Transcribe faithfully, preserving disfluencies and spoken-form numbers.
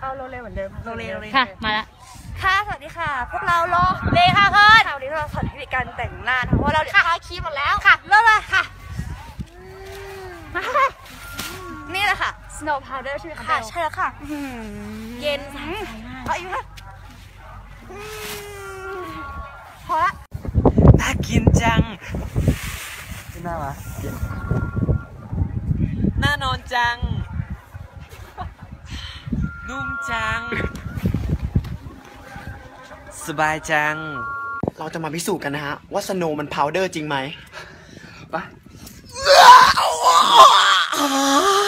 เอาโรเลเหมือนเดิมโรเลโรเลค่ะมาละค่ะสวัสดีค่ะพวกเราโลเลค่ะเพื่อนวันนี้เราสอนเทคนิคการแต่งหน้าเพราะว่าเราทาครีมหมดแล้วค่ะเริ่มเลยค่ะนี่แหละค่ะ snow powder ใช่ไหมคะค่ะใช่แล้วค่ะเย็นเอาอีกนะพอละน่ากินจังหน้ามาน่านอนจังนุ่มจังสบายจังเราจะมาพิสูจน์กันนะฮะว่าสโนว์มันพาวเดอร์จริงไหมไป